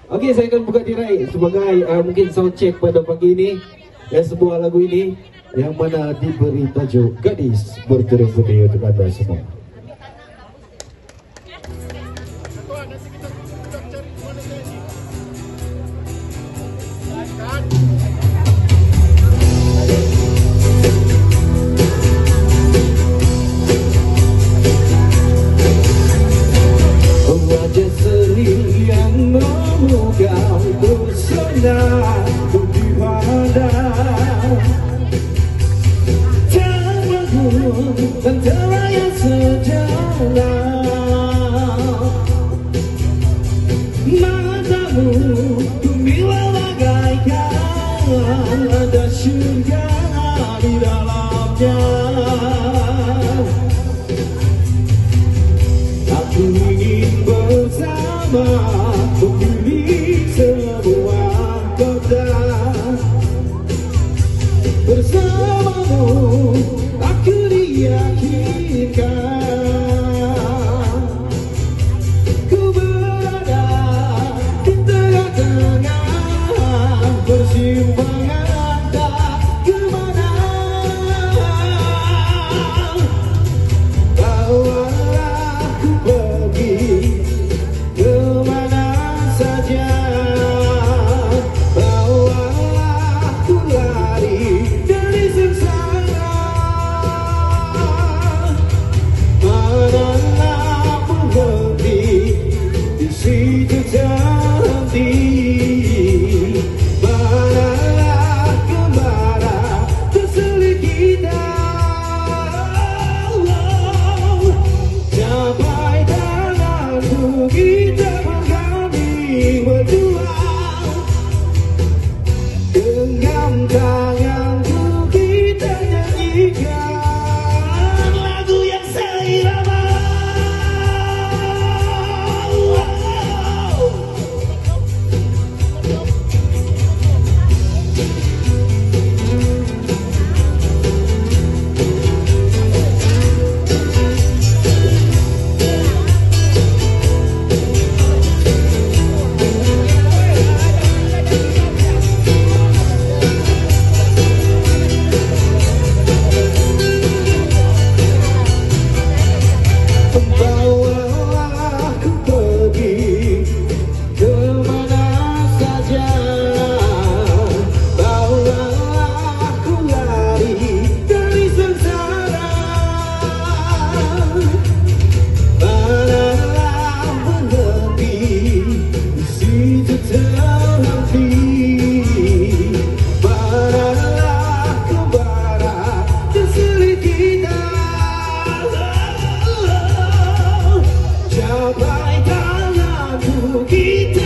Oke, saya akan buka tirai sebagai mungkin sound check pada pagi ini. Ya, sebuah lagu ini yang mana diberi tajuk Gadis Berturing Putih untuk Anda semua. Wajah seri yang memukau pesona putih pandang, terbangun dan terayat sejalan. Matamu kumilah bagaikan ada surga di dalamnya. Aku ingin bersama memilih sebuah kota. Bersamamu aku diyakinkan, ku berada di tengah-tengah persimpangan tak kemana. Bawalah ku pergi kemana saja, bawalah ku lari dari sengsara. Manalah berhenti di situ terhenti, manalah kembara terselit kita. Sampai tanganku kita berganding berdua, genggam tanganku kita nyanyikan lagu yang seirama. Bawalah ku pergi kemana saja, bawalah ku lari dari sengsara. Manalah berhenti di situ terhenti, manalah kembara terselit kita. Sampai tanganku kita